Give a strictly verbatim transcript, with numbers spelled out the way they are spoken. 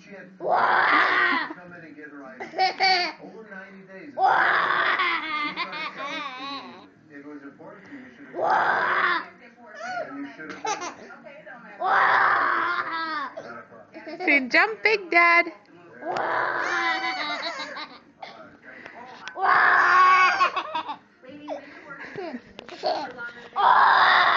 she had to come in and get her eye over ninety days. If it was important to you, you should have and you should have Say, jump big, Dad. Oh!